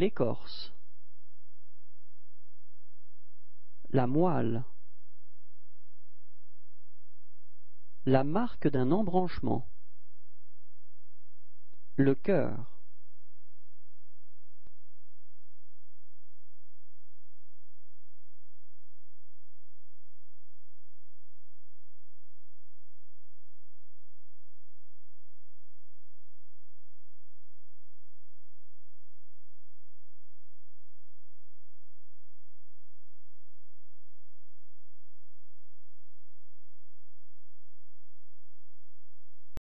l'écorce, la moelle, la marque d'un embranchement, le cœur.